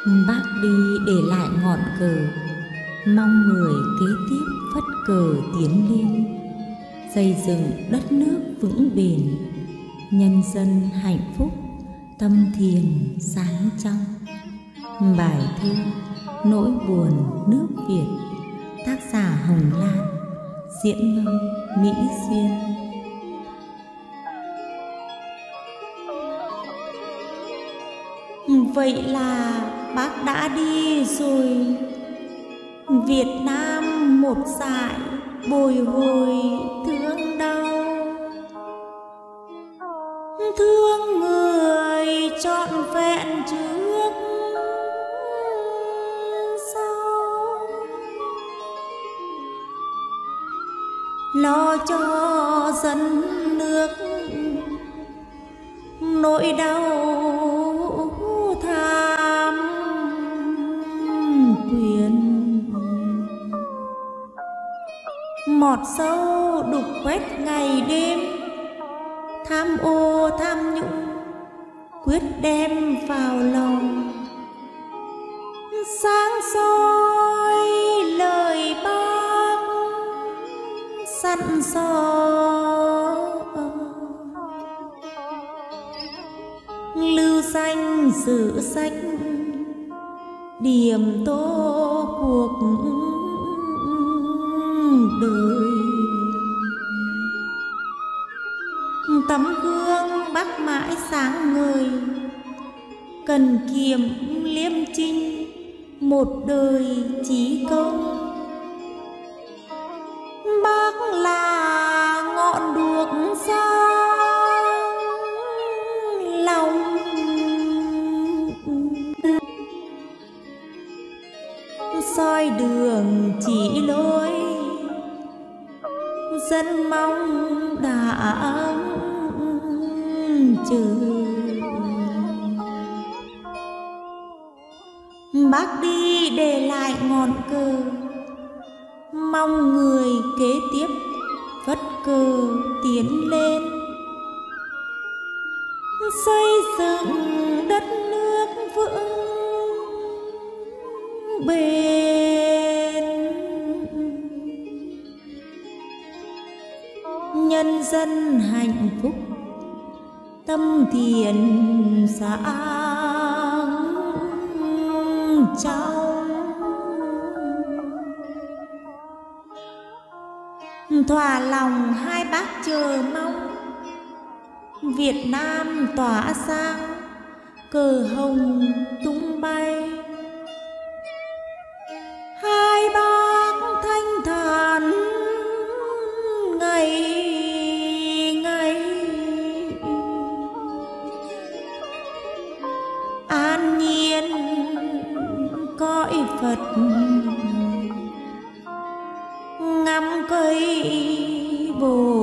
Bác đi để lại ngọn cờ, mong người kế tiếp phất cờ tiến lên, xây dựng đất nước vững bền, nhân dân hạnh phúc, tâm thiền sáng trong. Bài thơ Nỗi buồn nước Việt, tác giả Hồng Lan, diễn ngâm Mỹ Duyên. Vậy là bác đã đi rồi, Việt Nam một dải bồi hồi thương đau. Thương người trọn vẹn trước sau, lo cho dân nước nỗi đau tham quyền. Mọt sâu đục quét ngày đêm, tham ô tham nhũng quyết đem vào lòng. Sáng soi lời bác sẵn sò, lưu danh sử sách điểm tô cuộc đời. Tấm gương bác mãi sáng ngời, cần kiệm liêm trinh một đời chí công. Bác là ngọn đuốc sáng lòng, soi đường chỉ lối dân mong đã chờ. Bác đi để lại ngọn cờ, mong người kế tiếp phất cờ tiến lên, xây dựng đất nước vững bền, nhân dân hạnh phúc, tâm thiện sáng trong. Thỏa lòng hai bác chờ mong, Việt Nam tỏa sáng cờ hồng tung bay. Hai bác thanh thản ngày ngày, an nhiên cõi Phật, ngắm cây bồ